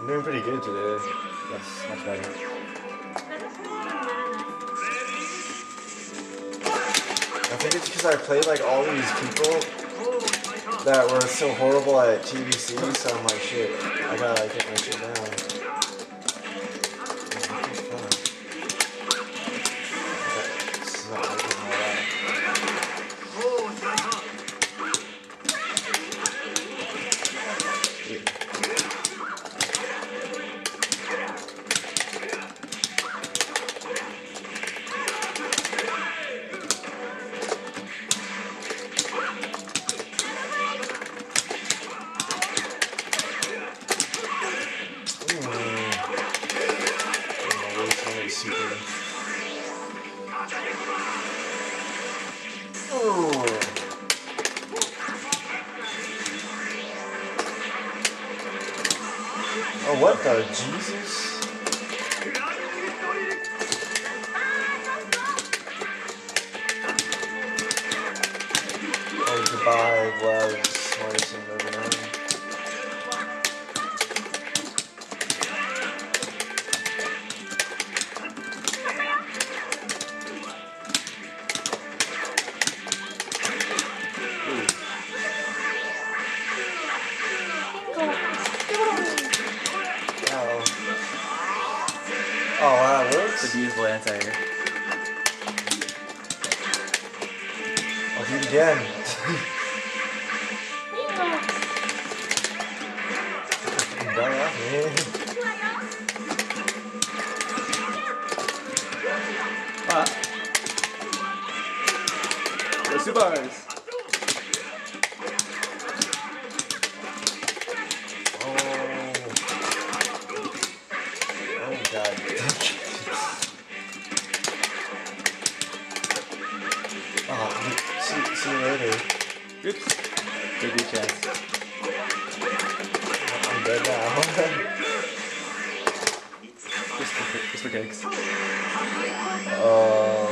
I'm doing pretty good today. That's much better. I think it's because I played like all these people that were so horrible at TBC, so I'm like, shit, I gotta like get my shit down. Oh, what the Jesus? Oh, goodbye, was smartest thing ever known. Oh, wow, that works? It's a beautiful anti-air. I'll do it again. Ah. The supers. Oh god. Oh, see you later. Oops. Take your chance. I'm dead now. Just for cakes.